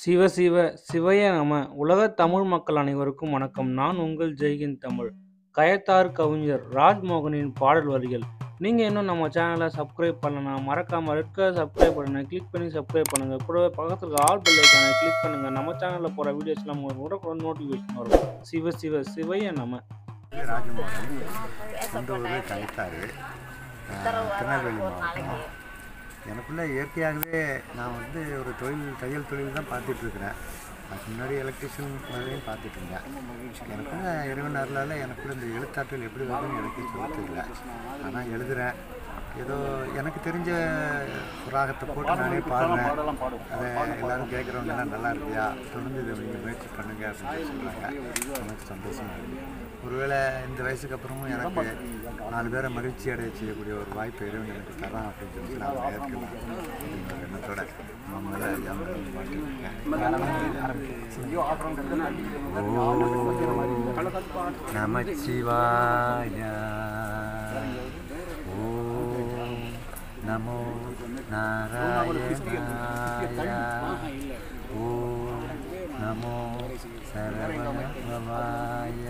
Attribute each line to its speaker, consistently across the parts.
Speaker 1: சிவ சிவ சிவய நம. உலகத் தமிழ் மக்கள் அனைவருக்கும் வணக்கம். நான் உங்கள் ஜெய்ஹிந்த் தமிழ். கயத்தார் கவிஞர் ராஜ்மோகனின் பாடல் வரிகள். நீங்கள் இன்னும் நம்ம சேனலை சப்ஸ்கிரைப் பண்ணலாம், மறக்காமல் இருக்க சப்ஸ்கிரைப் பண்ணுங்கள், கிளிக் பண்ணி சப்ஸ்கிரைப் பண்ணுங்கள். கூட பக்கத்தில் ஆல் பெல் ஐக்கானை கிளிக் பண்ணுங்கள். நம்ம சேனலில் போகிற வீடியோஸ்லாம் உங்களுக்கு நோட்டிஃபிகேஷன் வரும். சிவ சிவ சிவய நம.
Speaker 2: ராஜமோகன், சொந்த ஊர் கயத்தாறு, திருநெல்வேலி மாவட்டம். எனக்குள்ளே இயற்கையாகவே நான் ஒரு தையல் தொழில் தான் பார்த்துட்ருக்குறேன். அதுக்கு முன்னாடி எலக்ட்ரிஷியன் வேலையும் பார்த்துட்டு இருந்தேன். எனக்குள்ள இறைவன் அருளால் எனக்குள்ள இந்த எழுத்தாற்றல் எப்படி வருதுன்னு எனக்கு சொல்லத்தில்லை. ஆனால் எழுதுகிறேன். ஏதோ எனக்கு தெரிஞ்ச ராகத்தை போட்டு நானே பாடுறேன். அதை எல்லோரும் கேட்குறவங்கலாம் நல்லா இருக்கியா, தொடர்ந்து இதை நீங்கள் முயற்சி பண்ணுங்க அப்படின்னு சொல்கிறாங்க. எனக்கு சந்தோஷமாக இருக்குது. ஒருவேளை இந்த வயசுக்கு அப்புறமும் எனக்கு 4 பேரை மகிழ்ச்சி அடைய செய்யக்கூடிய ஒரு வாய்ப்பை இறைவன் எனக்கு தரான் அப்படின்னு சொல்லி நான் ஏற்கலாம் அப்படிங்கிற எண்ணத்தோட நமச்சிவாய ஓம் நமோ நாராயணாய ஓம் நமோ சரவணபவாய.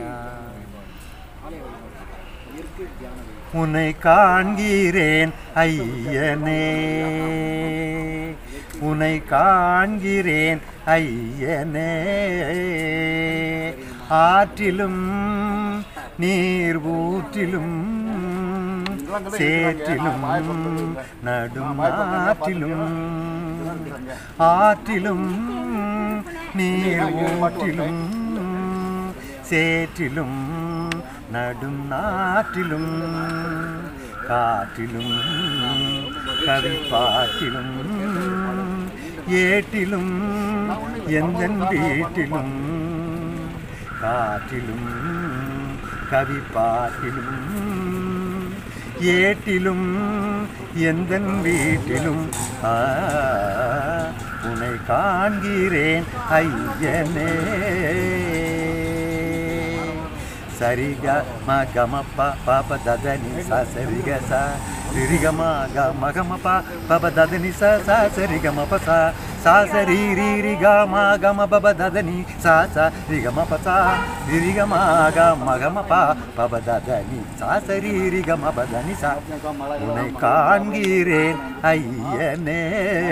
Speaker 2: உன்னை காண்கிறேன் ஐயனே, உன்னை காண்கிறேன் ஐயனே, ஆற்றிலும் நீர் ஊற்றிலும் சேற்றிலும் நடும் ஆற்றிலும், ஆற்றிலும் நீர் ஊற்றிலும் சேற்றிலும் நடும் நாட்டிலும், காற்றிலும் கவிப்பாட்டிலும் ஏட்டிலும் எந்தன் வீட்டிலும், காற்றிலும் கவிப்பாட்டிலும் ஏட்டிலும் எந்தன் வீட்டிலும் உன்னை காண்கிறேன் ஐயனே. சரிக மகமப்ப பாப ததனி ச சரிக ச ரிரிகம க மகமப்ப பப ததனி ச ச சரிகமப ச சா சரி ரி க ம கம பப ததனி ச ச ரிகமப ச ரிரிகம க மகமப்ப பப ததனி ச சரி ரிகம பதனி ச. உன்னை காண்கிறேன் ஐயனே.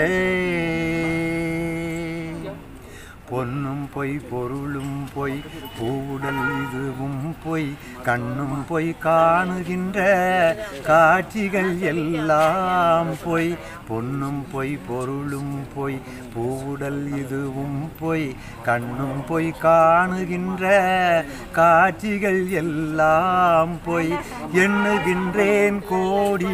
Speaker 2: பொன்னும் பொய் பொருளும் பொய் பூடல் இதுவும் பொய், கண்ணும் பொய் காணுகின்ற காட்சிகள் எல்லாம் பொய். பொன்னும் பொய் பொருளும் பொய் பூடல் இதுவும் பொய், கண்ணும் பொய் காணுகின்ற காட்சிகள் எல்லாம் பொய். எண்ணுகின்றேன் கோடி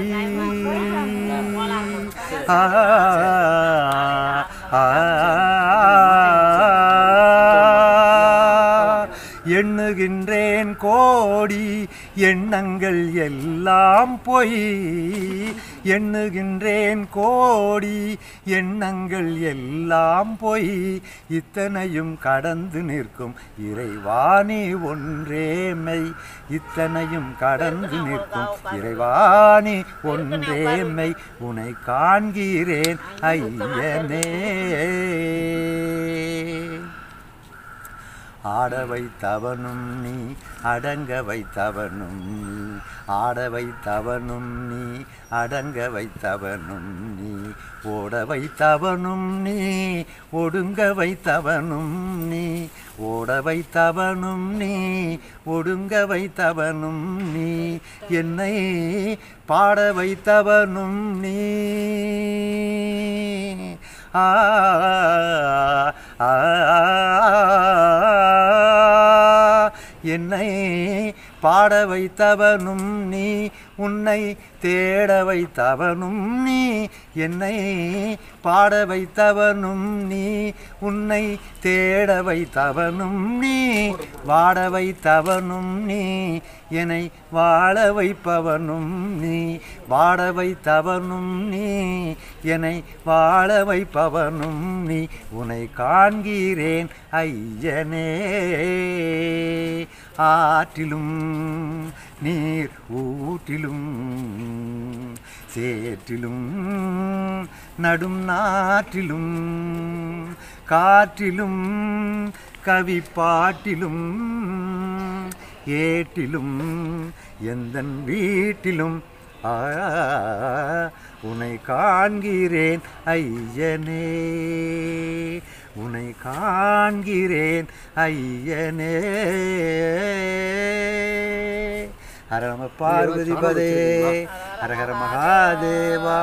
Speaker 2: எண்ணுகின்றேன் கோடி எண்ணங்கள் எல்லாம் பொய். எண்ணுகின்றேன் கோடி எண்ணங்கள் எல்லாம் பொய். இத்தனையும் கடந்து நிற்கும் இறைவாணி ஒன்றே மெய். இத்தனையும் கடந்து நிற்கும் இறைவாணி ஒன்றே மெய். உன்னை காண்கிறேன் ஐயனே. ஆட வைத்தவனும் நீ, அடங்க வைத்தவனும் நீ, ஆட வைத்தவனும் நீ, அடங்க வைத்தவனும் நீ, ஓட வைத்தவனும் நீ, ஒடுங்க வைத்தவனும் நீ, ஓட வைத்தவனும் நீ, ஒடுங்க வைத்தவனும் நீ, என்னை பாட வைத்தவனும் நீ. என்னை பாட வைத்தவனும் நீ, உன்னை தேட வைத்தவனும் நீ. என்னை பாட வைத்தவனும் நீ, உன்னை தேட வைத்தவனும் நீ, வாட வைத்தவனும் நீ, என்னை வாழ வைப்பவனும் நீ, வாட வைத்தவனும் நீ, என்னை வாழ வைப்பவனும் நீ. உன்னை காண்கிறேன் ஐயனே. ஆற்றிலும் நீர் ஊற்றிலும் சேற்றிலும் நடும் நாற்றிலும் காற்றிலும் கவி பாட்டிலும் ஏட்டிலும் எந்தன் வீட்டிலும் உன்னை காண்கிறேன் ஐயனே, உன்னை காண்கிறேன் ஐயனே. ஹர நம பார்வதிபதே, ஹரஹர மகாதேவா.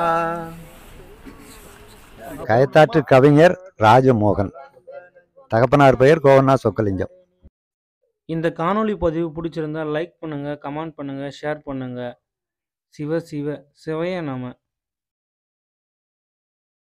Speaker 2: கயத்தாற்று கவிஞர் ராஜமோகன். தகப்பனார் பெயர் கோவண்ணா சொக்கலிங்கம்.
Speaker 1: இந்த காணொளி பதிவு பிடிச்சிருந்தா லைக் பண்ணுங்கள், கமெண்ட் பண்ணுங்கள், ஷேர் பண்ணுங்கள். சிவ சிவ சிவைய நம.